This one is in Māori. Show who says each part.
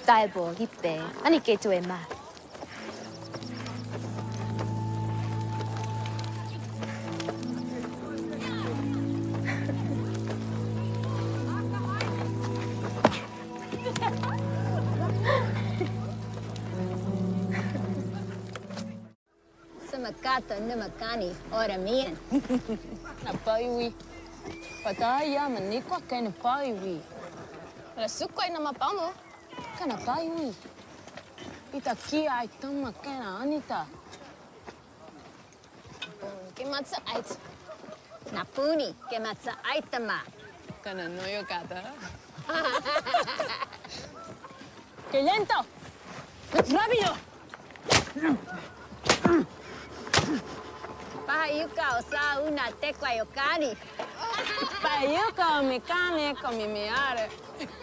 Speaker 1: talbo hippe ani ke tu ema
Speaker 2: Makata na makani ora mian.
Speaker 3: Na paiwi. Pataya manikwa kay na paiwi. Wala sukoy na mapamo. Ka na paiwi. Ita kia ay tama kay na anita. Kematsa ait.
Speaker 2: Napuni kematsa aitama.
Speaker 3: Ka na noyo kata. ¡Qué lento! ¡Rápido!
Speaker 2: Pahayuka osa una tecla yokani.
Speaker 3: Pahayuka mi cane con mi miare.